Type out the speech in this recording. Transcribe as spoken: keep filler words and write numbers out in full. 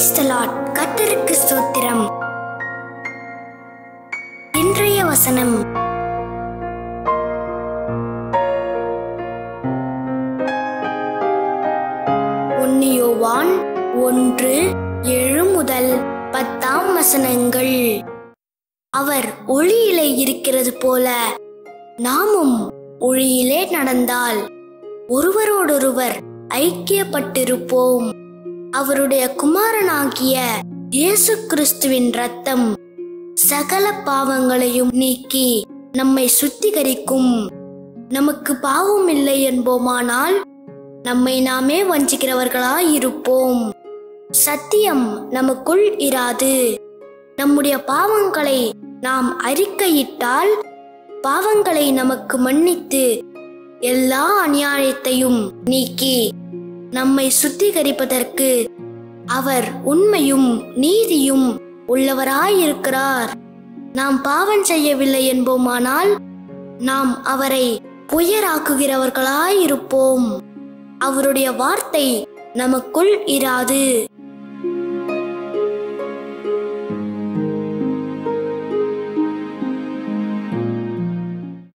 Praise the Lord. கர்த்தருக்கு ஸ்தோத்திரம். இன்றைய வசனம் ஒன்று யோவான் ஒன்று ஏழு முதல் பத்தாம் வசனங்கள். அவர் ஒளியிலே இருக்கிறது போல நாமும் ஒளியிலே நடந்தால் ஒருவரோடொருவர் ஐக்கியப்பட்டிருப்போம். அவருடைய குமாரனாகிய இயேசு கிறிஸ்துவின் இரத்தம் சகல பாவங்களையும் நீக்கி நம்மை சுத்திகரிக்கும். நமக்கு பாவம் இல்லை என்போமானால் நம்மை நாமே வஞ்சிக்கிறவர்களாயிருப்போம். சத்தியம் நமக்குள் இராது. நம்முடைய பாவங்களை நாம் அறிக்கையிட்டால் பாவங்களை நமக்கு மன்னித்து எல்லா அநியாயத்தையும் நீக்கி நம்மை சுத்திகரிப்பதற்கு அவர் உண்மையும் நீதியும் உள்ளவராயிருக்கிறார். நாம் பாவம் செய்யவில்லை என்போமானால் நாம் அவரை பொய்யராக்குகிறவர்களாயிருப்போம். அவருடைய வார்த்தை நமக்குள் இராது.